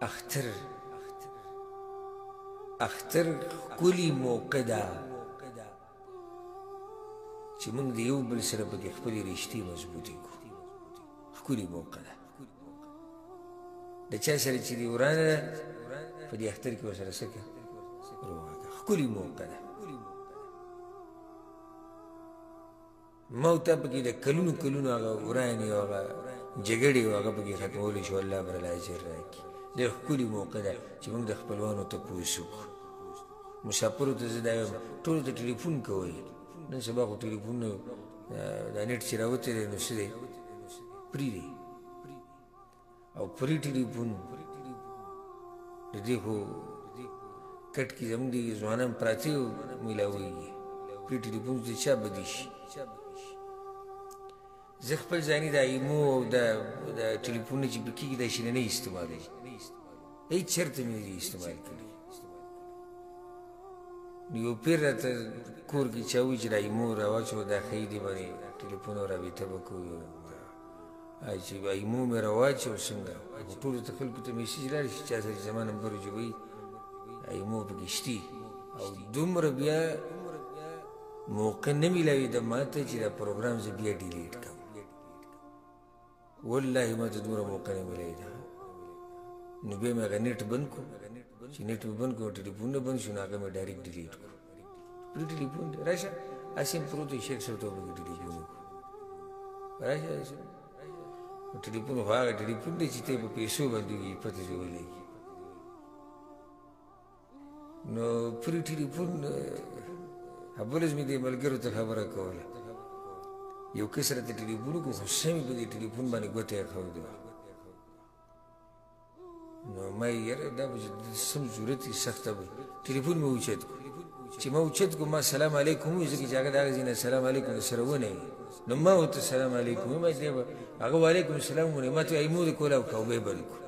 اختر کلی موقع دا چې موږ د یو بل سره پکې خپلې رشتې مضبوطې کړو ښکلې موقع ده د چا سره چې دې ورانه ده په دې اختر کې ورسره څه کړه روغه کړه ښکلې موقع ده ما او تا پکې د کلونو کلونو هغه ورانې او هغه جګړې او هغه پکې ختمولی شو الله به راله اجر راکړي دا ښکلې موقع ده چې موږ د خپلوانو تپوس وکړو مسافرو ته زه دا وایم ټولو ته ټلیفون کوئ نن سبا خو ټلیفونونه دا نیټ چې راوتی دی نو څه دی فری دی او فری ټلیفون د دې خو کټ کې زموږ د ځوانان پراته میلاویږي فری ټلیفون د چا بدي شي زه خپل ځاني د ایمو او د ټلیفونونه چې پکېږي دا شي نه استعمالوي هېڅ چېرته مې نه دي استعمال کړي نو یو پیر راته کور کې چا ووایي چې دا ایمو راواچوه دا ښایي دې باندې ټلیفون او رابطه به کوو چې ایمو مې راواچوه څنګه ټولو ته خلکو ته میسیج لاړ شي چا سره چې زما نمبر وجوبوي ایمو پکې شتي او دومره بیا موقع نه میلاوېده ما ته چې دا پروګرام زه بیا ډیلیټ کړم والله ما ته دومره موقع نه میلاوېده نو بیا مې هغه نیټ بند کړو چې نیټ مې بند کړو ټلیفونونه بند شو نو هغه مې ډایرکټ ډیلیټ کړو پرې ټلیفون دی راشه هسې پروت وي شیخ صاحب ته به ټلیفون وکړو راشه ټلیفون خو هغه ټلیفون دی چې ته په پیسو باندې وي پته دې ولګي نو پرې ټلیفون بلز مې دې ملګرو ته خبره کوله یو کس راته ټلیفون وکړو خو سمې په دې ټلیفون باندې ګوته یې ښودې وه نو ما یې یاره دا به سم ضرورت وي سخته به ټلیفون مې اوچت کړو چې ما اوچت کړو ما سلام علیکم ووایي ځکه چې هغه د هغه ځای نه سلام علیکم درسره ونیوي نو ما ورته سلام علیکم ویم دی به هغه وعلیکم السلام ونیوي ما ته ایمو دې کولاو کړه او بیا یې بند کړو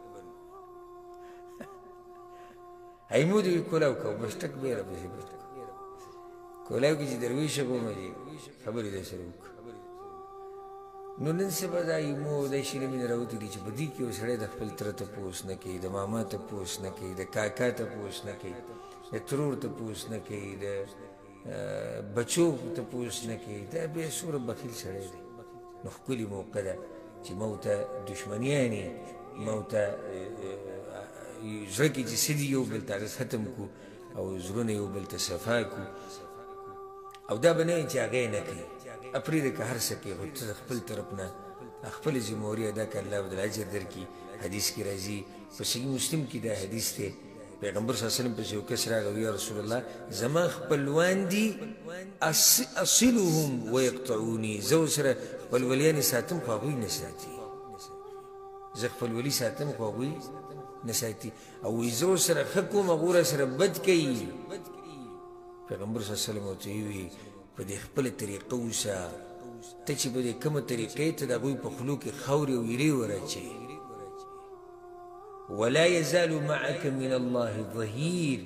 ایمو دې کولاو کړه بس ټک بیا راپسې بند کړو کولاو کې چې درویشه کومه دي خبرې درسره وکړه نو نن سبا دا ایمو دا شیله مې نه راوتي دي چې په دې کې یو سړی د خپل تره تپوس نه کوي د ماما تپوس نه کوي د کاکا تپوس نه کوي د ترور تپوس نه کوي د بچو تپوس نه کوي دا بیا څومره بخیل سړی دی نو ښکلې موقع ده چې ما ورته دشمنیانې ما ورته زړه کې چې څه دي یو بل ته هغه ختم کړو او زړونه یو بل ته صفا کړو او دا به نه وي چې هغه یې نه کوي پرېږده که هر څه کوي خو ته د خپل طرف نه خپله ذمهواري ادا کړه الله به دل اجر درکړي حدیث کې راځي په صحیح مسلم کې دا حدیث دی پیغمبر صلی الله علیه وسلم پسې یو کس راغی یا رسول الله زما خپلوان دي اصلهم ویقطعوني زه ورسره خپلولیانې ساتم خو هغوی نه ساتي زه خپلولي ساتم خو هغوی نه ساتي او وایي زه ورسره ښه کوم هغه راسره بد کوي پیغمبر صلی الله علیه وسلم ورته ووایي په دې خپله طریقه اوسه ته چې په دې کومه طریقې ته د هغوی په خولو کې خاورې او ایرې وراچوې ولا يزال معك من الله ظهير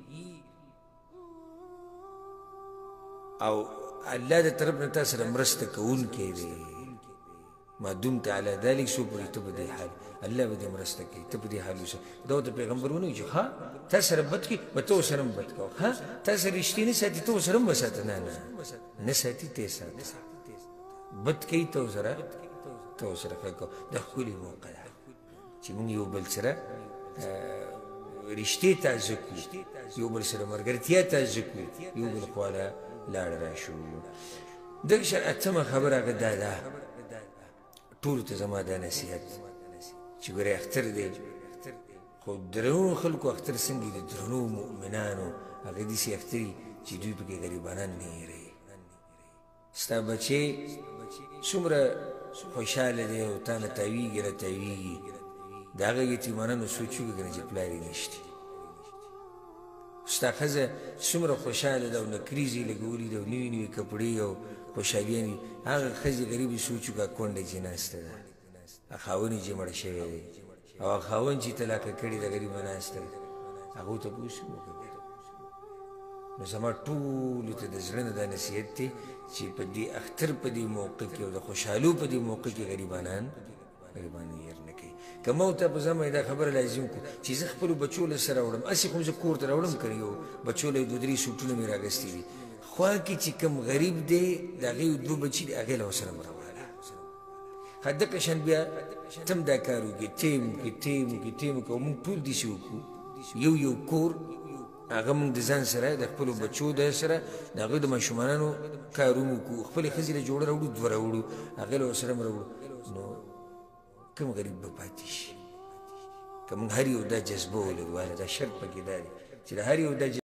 او الله د طرف نه تا سره مرسته کوونکی دی ما دمت على ذلك شو پورې ته په دې حال الله به دې مرسته کوي ته په دې حال اوسه دا ورته پیغمبر ونه وایي چې ښه تا سره بد کړي به ته ورسره هم بد کوه ښه تا سره رښتې نه ساتي ته ورسره هم وساته نه ساتي ته یې ساته بد کوي ته ورسره ښه کوه دا ښکلې موقع ده چې موږ یو بل سره رشتې تازه کړو یو بل سره ملګرتیا تازه کړو یو بل خواله لاړ راشو دغه اتمه خبره هغه دا ده ټولو ته زما دا نصیحت چې ګورې اختر دی خو درنو خلکو اختر څنګه دي درنو مؤمنانو هغه داسې اختر وي چې دوی پکې غریبانان نه هېروي ستا بچې څومره خوشحاله دی او تا نه تاویږي راتاویږي د هغه یتیمانانو سوچ وکړه که نه چې پلار یې نشته ستا ښځه څومره خوشحاله ده او نکریزې یې لګولي ده او نوي نوي کپړې او خوشحالیانې هغه ښځې غریبې سوچ وکړه کونډه چې ناسته ده خاوند یې چې مړه شوی دی او هغه خاوند چې طلاقه کړې ده غریبه ناسته ده هغو ته پوس وکړه نو زما ټولو ته د زړه نه دا نصیحت دی چې په دې اختر په دې موقع کې او د خوشحالو په دې موقع کې غریبانان هغې باندې هېر نه کوي که ما ورته په ځمه دا خبره لازم کړو چې زه خپلو بچو له سره وړم هسې خو زه کور ته راوړم که یو بچو له 2-3 سوټونه مې رااګستي دي خوا کې چې کوم غریب دی د هغې 2 بچي دي هغې له ورسره م راوړله ښه دقه شان بیا ته هم دا کار وکړې ټیم وکړې او مونږ ټول داسې وکړو یو کور هغه مونږ د ځان سره د خپلو بچو د سره د هغوی د ماشومانانو کارونه وکړو خپلې ښځې له جوړه راوړو 2 راوړو هغې له ورسره م راوړو نو کوم غریب به پاتې شي که مونږ هر یو دا جذبه ولرو دا شرط پکې دا دی چې د هر یو دا